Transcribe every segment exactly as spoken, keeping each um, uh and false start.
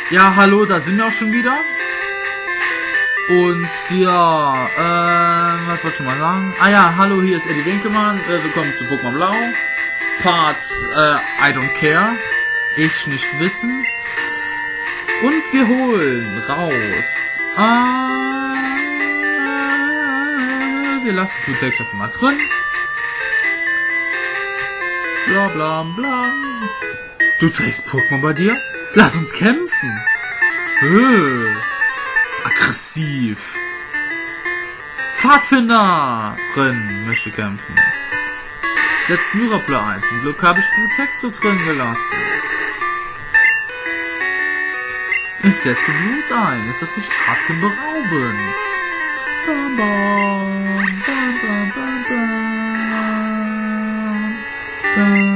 Ja, hallo, da sind wir auch schon wieder. Und ja, äh, was wollte ich schon mal sagen? Ah ja, hallo, hier ist Eddie Winkelmann. Äh, willkommen zu Pokémon Blau. Parts, äh, I don't care. Ich nicht wissen. Und wir holen raus. Äh, wir lassen die Text mal drin. Bla bla bla. Du trägst Pokémon bei dir? Lass uns kämpfen. Äh, aggressiv. Pfadfinderin möchte kämpfen. Setzt Myrapla ein. Zum Glück habe ich Blutex so drin gelassen. Ich setze Blut ein. Ist das nicht atemberaubend? Bam, bam, bam, bam, bam, bam.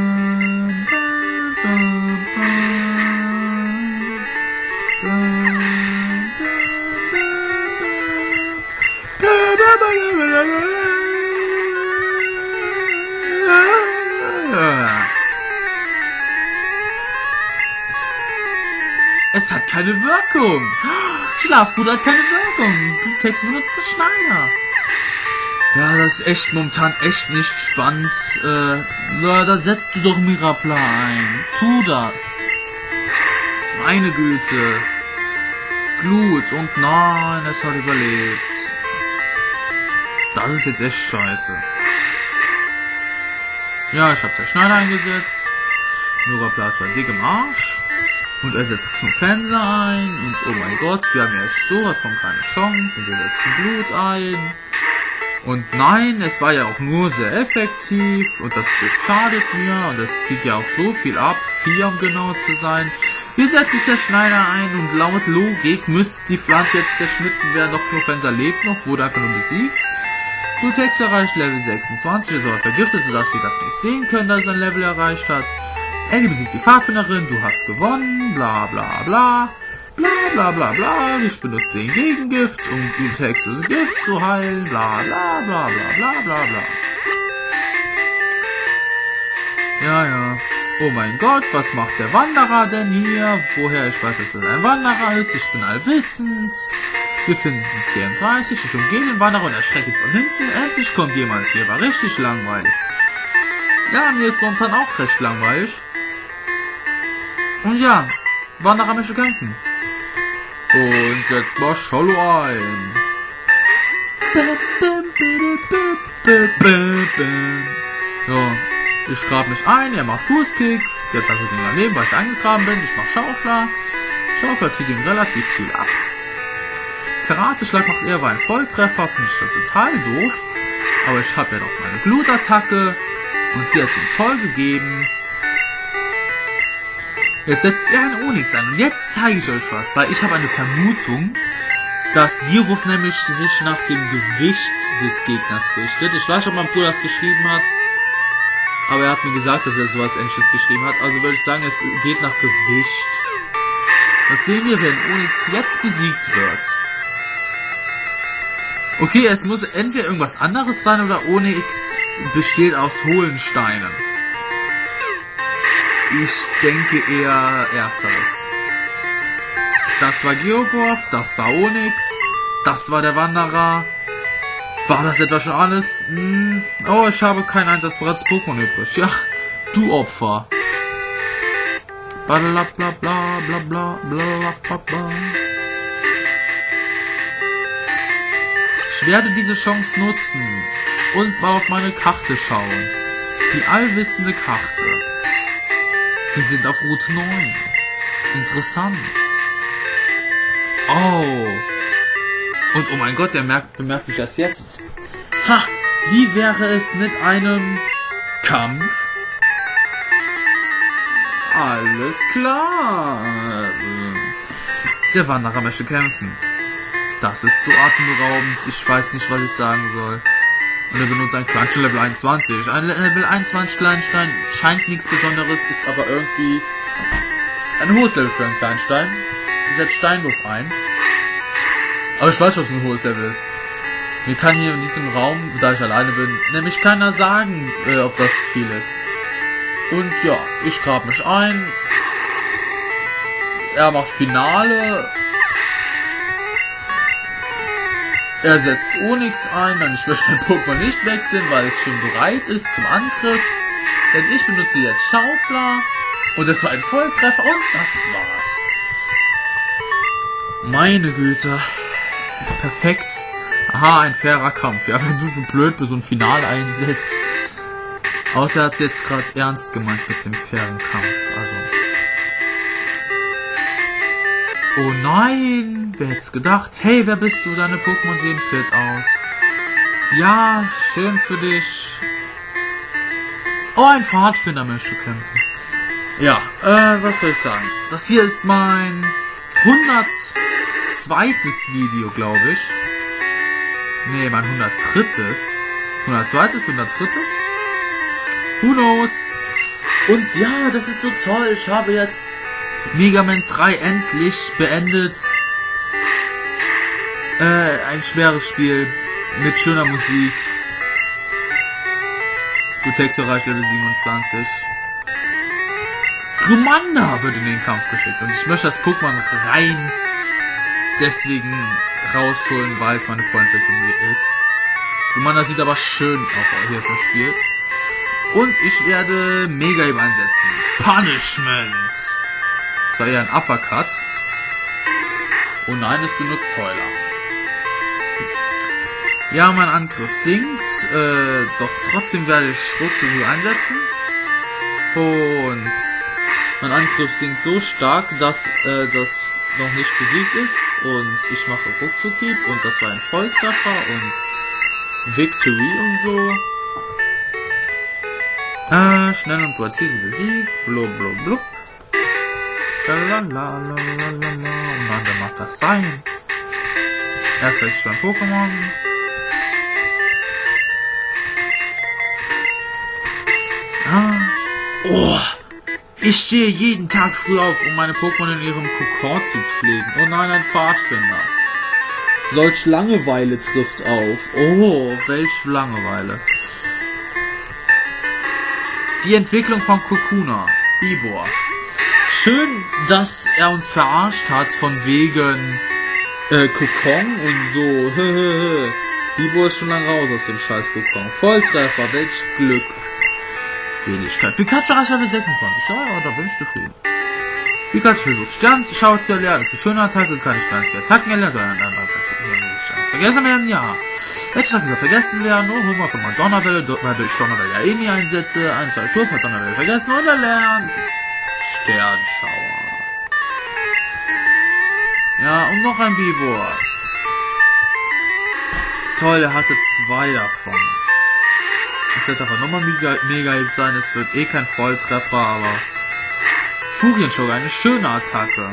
Es hat keine Wirkung. Schlafgut hat keine Wirkung. Blutex benutzt der Schneider. Ja, das ist echt momentan echt nicht spannend. Äh, na, da setzt du doch Myrapla ein. Tu das. Meine Güte. Glut und nein, es hat überlebt. Das ist jetzt echt scheiße. Ja, ich habe der Schneider eingesetzt. Myrapla ist bei dick im Arsch. Und er setzt Knufense ein. Und oh mein Gott, wir haben ja echt sowas von keine Chance. Und wir setzen Blut ein. Und nein, es war ja auch nur sehr effektiv. Und das schadet mir. Und das zieht ja auch so viel ab. Vier, um genau zu sein. Wir setzen der Schneider ein. Und laut Logik müsste die Pflanze jetzt zerschnitten werden. Doch Knufense lebt noch. Wurde einfach nur besiegt. Blutex erreicht Level sechsundzwanzig. Ist aber vergiftet, sodass wir das nicht sehen können, dass er sein Level erreicht hat. Eddie besiegt die Pfadfinderin, du hast gewonnen, bla bla bla, bla bla bla bla, ich benutze den Gegengift, um Blutex das Gift zu heilen, bla bla bla bla bla bla bla. Ja, ja. Oh mein Gott, was macht der Wanderer denn hier? Woher ich weiß, dass das ein Wanderer ist, ich bin allwissend. Wir finden vierunddreißig, ich umgehe den Wanderer und erschrecke ihn von hinten, endlich kommt jemand hier, war richtig langweilig. Ja, mir ist momentan auch recht langweilig. Und ja, Wanderer möchte kämpfen. Und setzt mal Schollo ein. So, ich grab mich ein, er macht Fußkick. Jetzt hat er den daneben, weil ich eingegraben bin. Ich mach Schaufler. Schaufler zieht ihm relativ viel ab. Karateschlag macht er aber einen Volltreffer, finde ich das total doof. Aber ich habe ja noch meine Blutattacke. Und die hat ihm voll gegeben. Jetzt setzt er einen Onyx an. Und jetzt zeige ich euch was. Weil ich habe eine Vermutung, dass Giruf nämlich sich nach dem Gewicht des Gegners richtet. Ich weiß nicht, ob mein Bruder das geschrieben hat. Aber er hat mir gesagt, dass er sowas Ähnliches geschrieben hat. Also würde ich sagen, es geht nach Gewicht. Das sehen wir, wenn Onyx jetzt besiegt wird. Okay, es muss entweder irgendwas anderes sein oder Onyx besteht aus hohlen Steinen. Ich denke eher ersteres. Das war Geoborf, das war Onyx, das war der Wanderer. War das etwa schon alles? Hm. Oh, ich habe kein einsatzbereites Pokémon übrig. Ja, du Opfer. Bla bla bla bla bla bla bla bla bla. Ich werde diese Chance nutzen und mal auf meine Karte schauen. Die allwissende Karte. Wir sind auf Route neun. Interessant. Oh. Und oh mein Gott, der merkt, bemerkt mich das jetzt. Ha! Wie wäre es mit einem Kampf? Alles klar. Der Wanderer möchte kämpfen. Das ist so atemberaubend. Ich weiß nicht, was ich sagen soll. Und er benutzt ein Kleinstein Level einundzwanzig. Ein Level einundzwanzig Kleinstein scheint nichts Besonderes, ist aber irgendwie ein hohes Level für einen Kleinstein. Ich setze Steinwurf ein. Aber ich weiß schon, ob es ein hohes Level ist. Mir kann hier in diesem Raum, da ich alleine bin, nämlich keiner sagen, äh, ob das viel ist. Und ja, ich grab mich ein. er macht Finale. Er setzt Onyx ein, dann ich möchte mein Pokémon nicht wechseln, weil es schon bereit ist zum Angriff. Denn ich benutze jetzt Schaufler. Und es war ein Volltreffer und das war's. Meine Güte. Perfekt. Aha, ein fairer Kampf. Ja, wenn du so blöd bist und Finale einsetzt. Außer er hat es jetzt gerade ernst gemeint mit dem fairen Kampf. Also. Oh nein, wer hätte es gedacht? Hey, wer bist du? Deine Pokémon sehen fit aus. Ja, schön für dich. Oh, ein Pfadfinder möchte kämpfen. Ja, äh, was soll ich sagen? Das hier ist mein hundertzweites Video, glaube ich. Nee, mein hundertdrittes. hundertzweites, hundertdrittes? Who knows? Und ja, das ist so toll. Ich habe jetzt Mega Man drei endlich beendet. Äh, ein schweres Spiel mit schöner Musik. Gutexo reicht Level siebenundzwanzig. Glumanda wird in den Kampf geschickt und ich möchte das Pokémon rein deswegen rausholen, weil es meine Vorentwicklung ist. Glumanda sieht aber schön auch hier im Spiel. Und ich werde Mega Hieb einsetzen. Punishment! Das war eher ein Uppercut. Oh nein, es benutzt Heuler. Ja, mein Angriff sinkt, äh, doch trotzdem werde ich Ruckzuck einsetzen. Und mein Angriff sinkt so stark, dass äh, das noch nicht besiegt ist. Und ich mache Ruckzuck-Hieb und das war ein Volltreffer und Victory und so. Äh, schnell und präzise besiegt. Blub, blub, blub. Lalalala. Und dann macht das sein. Erst wechsle ich mein Pokémon. Ah. Oh. Ich stehe jeden Tag früh auf, um meine Pokémon in ihrem Kokon zu pflegen. Oh nein, ein Pfadfinder. Solch Langeweile trifft auf. Oh, welch Langeweile. Die Entwicklung von Kokuna. Bibor. Schön, dass er uns verarscht hat von wegen äh, Kokon und so. Bibor ist schon lange raus aus dem scheiß Kokon. Volltreffer, welch Glück. Seligkeit. Pikachu erreicht Level sechsundzwanzig. Ja, ja, da bin ich zufrieden. Pikachu versucht Sternschauer zu erlernen. Das ist eine schöne Attacke, kann ich gar nicht die Attacken erlernen, sondern dann vergessen werden, ja. Welche Attacke soll vergessen werden? Oh, hol mal von mal Donnerwelle, weil ich Donnerwelle ja eh nie einsetze. Ein, zwei Schuhe, Donnerwelle vergessen und erlernt. Sternschauer. Ja, und noch ein Bibor. Toll, er hatte zwei davon. Das wird einfach nochmal mega, mega sein. Es wird eh kein Volltreffer, aber Furienschocker, eine schöne Attacke.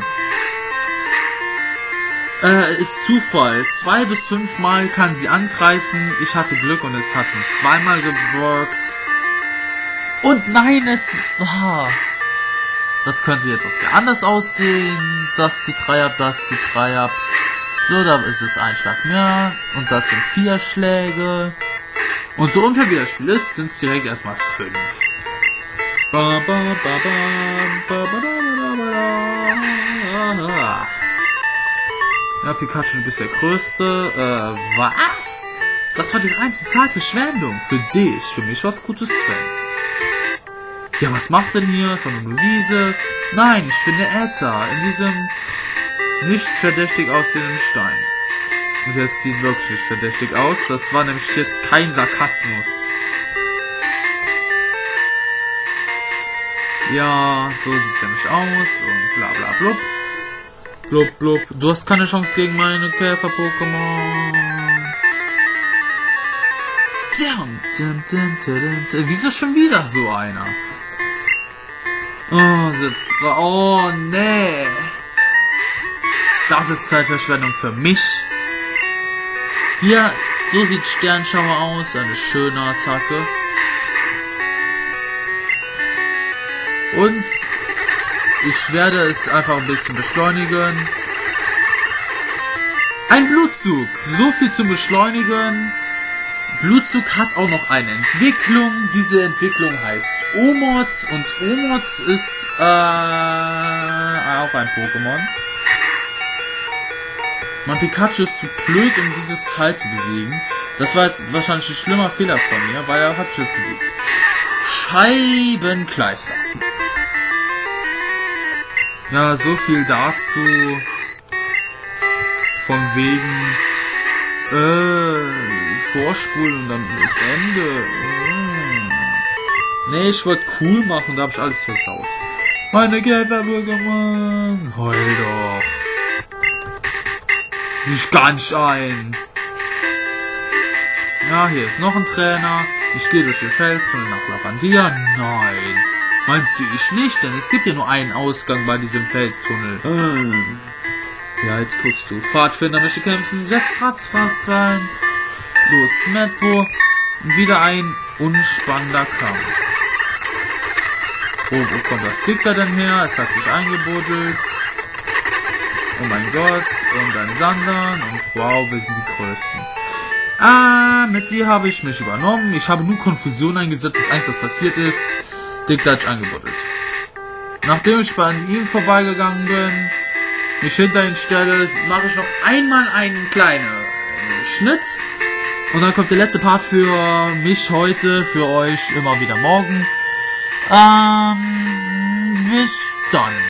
Äh, ist Zufall. Zwei bis fünfmal kann sie angreifen. Ich hatte Glück und es hat nur zweimal gewirkt. Und nein, es... Ah, das könnte jetzt auch wieder anders aussehen. Das zieht drei ab, das zieht drei ab. So, da ist es ein Schlag mehr. Und das sind vier Schläge. Und so unfair wie das Spiel ist, sind es direkt erstmal fünf. Ba, ba, ba, ba, ba, ba, ba, ba, ba. Ja, Pikachu, du bist der Größte. Äh, was? Das war die reinste Zeitverschwendung. Für dich. Für mich was Gutes drin. Ja, was machst du denn hier? Ist doch nur Luise. Nein, ich finde Äther. In diesem nicht verdächtig aussehenden Stein. Und das sieht wirklich nicht verdächtig aus. Das war nämlich jetzt kein Sarkasmus. Ja, so sieht es nämlich aus. Und bla bla blub. Blub blub. Du hast keine Chance gegen meine Käfer-Pokémon. Wieso schon wieder so einer? Oh, sitzt. Oh, nee. Das ist Zeitverschwendung für mich. Hier, so sieht Sternschauer aus. Eine schöne Attacke. Und ich werde es einfach ein bisschen beschleunigen. Ein Blutzug. So viel zum Beschleunigen. Blutzug hat auch noch eine Entwicklung. Diese Entwicklung heißt Omots. Und Omots ist, äh, auch ein Pokémon. Mein Pikachu ist zu blöd, um dieses Teil zu besiegen. Das war jetzt wahrscheinlich ein schlimmer Fehler von mir, weil er hat es besiegt. Scheibenkleister. Ja, so viel dazu. Von wegen äh, vorspulen und dann das Ende. Hm. Nee, ich wollte cool machen, da habe ich alles versaut. Meine Käfer-Pokémon. Heul doch. Ich gar nicht ein. Ja, hier ist noch ein Trainer. Ich gehe durch den Feldzone nach Lavandia. Nein. Meinst du ich nicht? Denn es gibt ja nur einen Ausgang bei diesem Felstunnel. Hm. Ja, jetzt guckst du. Pfadfinder möchte kämpfen. Sechs Ratzfahrt sein. Los, Smetbo. Und wieder ein unspannender Kampf. Oh, wo kommt das Dicker denn her? Es hat sich eingebuddelt. Oh mein Gott. Und ein Sandern. Und wow, wir sind die Größten. Ah, mit dir habe ich mich übernommen. Ich habe nur Konfusion eingesetzt, dass eigentlich was passiert ist. Dick Dutch angebuddelt. Nachdem ich bei ihm vorbeigegangen bin, mich hinter ihn stelle, mache ich noch einmal einen kleinen Schnitt. Und dann kommt der letzte Part für mich heute, für euch immer wieder morgen. Ähm, bis dann.